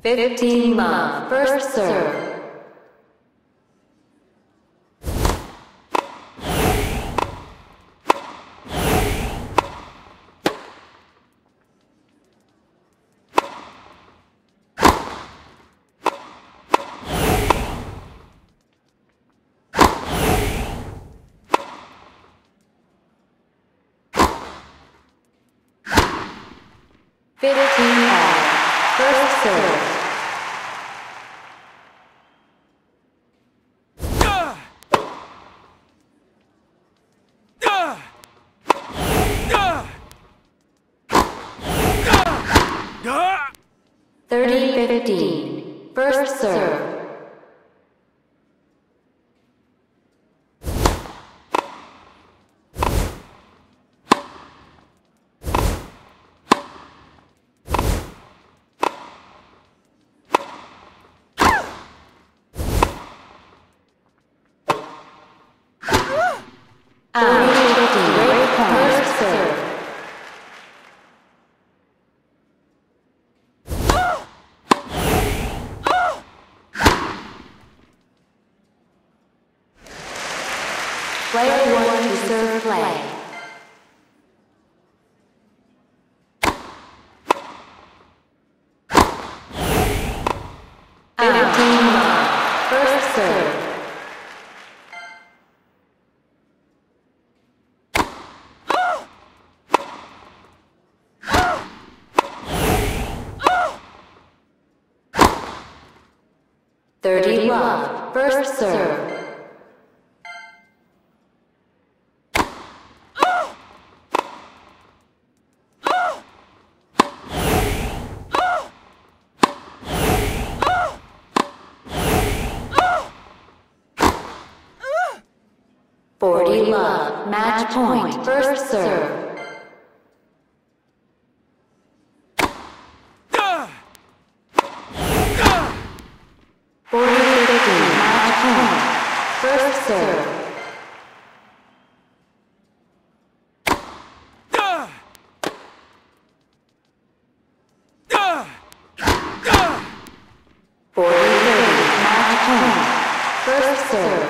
15 love, first serve. First serve. 30-15. First serve. First serve. 1 to serve play. First serve. 30 love, first serve. 40 love, match point, first serve. 40-15, match point, first serve. 40-30, match point, first serve.